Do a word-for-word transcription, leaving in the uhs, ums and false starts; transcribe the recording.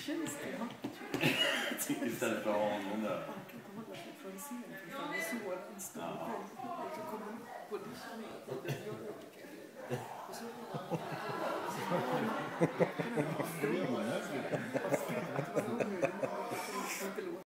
känns det? Ja. Istället för att ha honom där. Man kan inte hålla sig från scen. Han är så en stor gång. Och så kommer han på audition hela tiden. Gör olika grejer. Och så